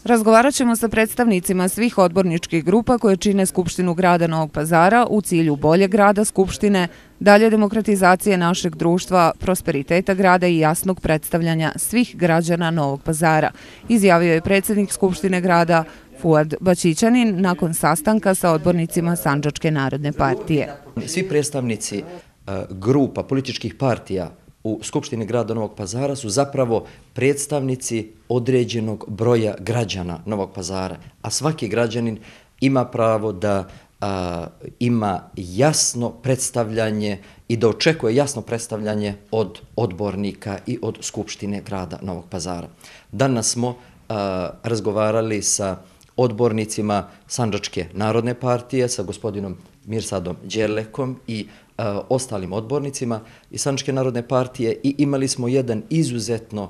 Razgovarat ćemo sa predstavnicima svih odborničkih grupa koje čine Skupštinu grada Novog Pazara u cilju boljeg rada Skupštine, dalje demokratizacije našeg društva, prosperiteta grada i jasnog predstavljanja svih građana Novog Pazara, izjavio je predsjednik Skupštine grada Fuad Baćićanin nakon sastanka sa odbornicima Sandžačke narodne partije. Svi predstavnici grupa političkih partija u Skupštini grada Novog Pazara su zapravo predstavnici određenog broja građana Novog Pazara, a svaki građanin ima pravo da ima jasno predstavljanje i da očekuje jasno predstavljanje od odbornika i od Skupštine grada Novog Pazara. Danas smo razgovarali sa odbornicima Sandžačke narodne partije, sa gospodinom Mirsadom Đerlekom i ostalim odbornicima iz Sandžačke narodne partije i imali smo jedan izuzetno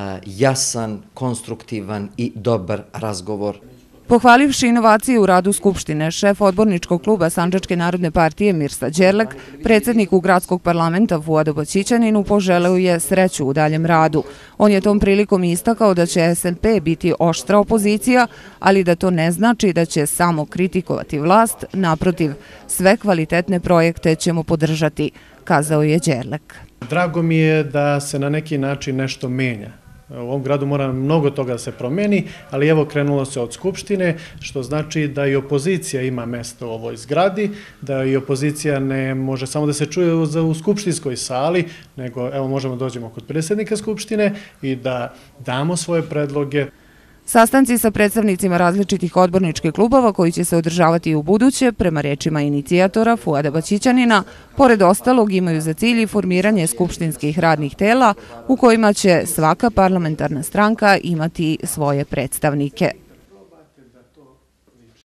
jasan, konstruktivan i dobar razgovor. Pohvalivši inovacije u radu Skupštine, šef odborničkog kluba Sandžačke narodne partije Mirsad Đerlek, predsjedniku gradskog parlamenta Fuadu Baćićaninu poželeo je sreću u daljem radu. On je tom prilikom istakao da će SNP biti oštra opozicija, ali da to ne znači da će samo kritikovati vlast, naprotiv, sve kvalitetne projekte ćemo podržati, kazao je Đerlek. Drago mi je da se na neki način nešto menja. U ovom gradu mora mnogo toga da se promeni, ali evo krenulo se od Skupštine, što znači da i opozicija ima mesto u ovoj zgradi, da i opozicija ne može samo da se čuje u skupštinskoj sali, nego evo možemo dođemo kod predsjednika Skupštine i da damo svoje predloge. Sastanci sa predstavnicima različitih odborničkih klubova koji će se održavati u buduće, prema rečima inicijatora Fuada Baćićanina, pored ostalog imaju za cilj i formiranje skupštinskih radnih tela u kojima će svaka parlamentarna stranka imati svoje predstavnike.